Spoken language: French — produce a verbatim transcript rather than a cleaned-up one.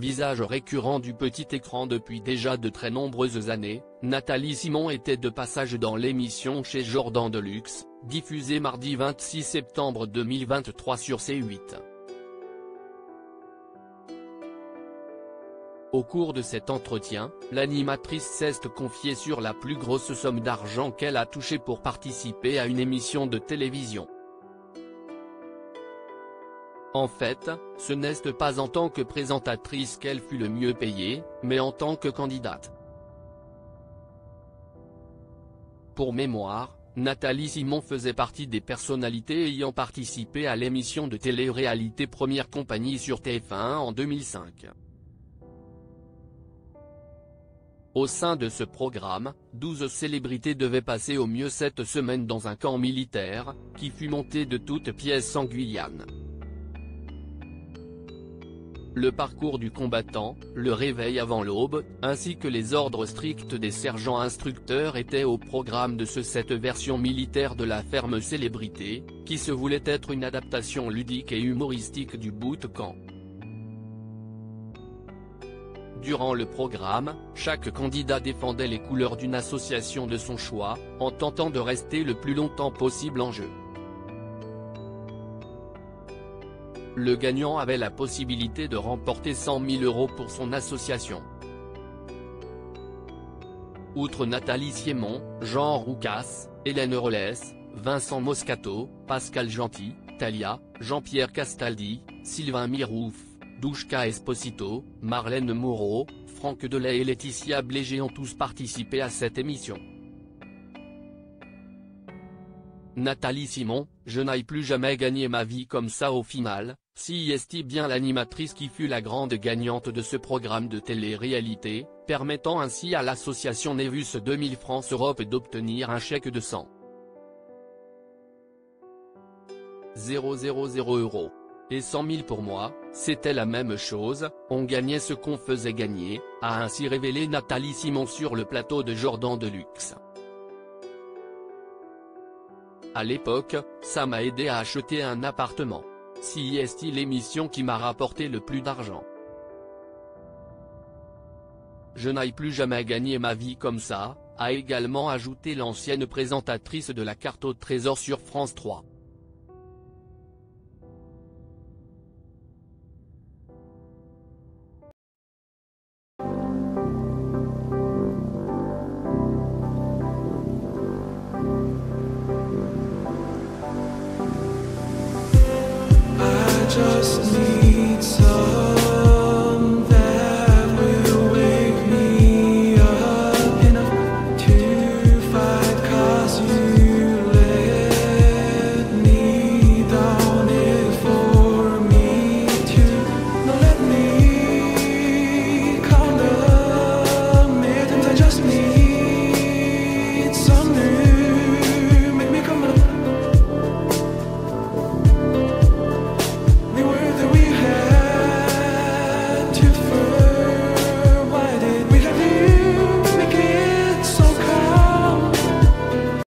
visage récurrent du petit écran depuis déjà de très nombreuses années, Nathalie Simon était de passage dans l'émission Chez Jordan Deluxe, diffusée mardi vingt-six septembre deux mille vingt-trois sur C huit. Au cours de cet entretien, l'animatrice s'est confiée sur la plus grosse somme d'argent qu'elle a touchée pour participer à une émission de télévision. En fait, ce n'est pas en tant que présentatrice qu'elle fut le mieux payée, mais en tant que candidate. Pour mémoire, Nathalie Simon faisait partie des personnalités ayant participé à l'émission de télé-réalité Première Compagnie sur T F un en deux mille cinq. Au sein de ce programme, douze célébrités devaient passer au mieux sept semaines dans un camp militaire, qui fut monté de toutes pièces en Guyane. Le parcours du combattant, le réveil avant l'aube, ainsi que les ordres stricts des sergents instructeurs étaient au programme de ce cette version militaire de la ferme célébrité, qui se voulait être une adaptation ludique et humoristique du boot-camp. Durant le programme, chaque candidat défendait les couleurs d'une association de son choix, en tentant de rester le plus longtemps possible en jeu. Le gagnant avait la possibilité de remporter cent mille euros pour son association. Outre Nathalie Simon, Jean Roucas, Hélène Rollès, Vincent Moscato, Pascal Gentil, Thalia, Jean-Pierre Castaldi, Sylvain Mirouf, Douchka Esposito, Marlène Moreau, Franck Delay et Laetitia Blégé ont tous participé à cette émission. Nathalie Simon, je n'aille plus jamais gagner ma vie comme ça au final, si est bien l'animatrice qui fut la grande gagnante de ce programme de télé-réalité, permettant ainsi à l'association Nevus deux mille France Europe d'obtenir un chèque de cent mille euros. Et cent mille pour moi, c'était la même chose, on gagnait ce qu'on faisait gagner, a ainsi révélé Nathalie Simon sur le plateau de Jordan Deluxe. À l'époque, ça m'a aidé à acheter un appartement. Si est l'émission qui m'a rapporté le plus d'argent. Je n'aille plus jamais gagner ma vie comme ça, a également ajouté l'ancienne présentatrice de la carte au trésor sur France trois.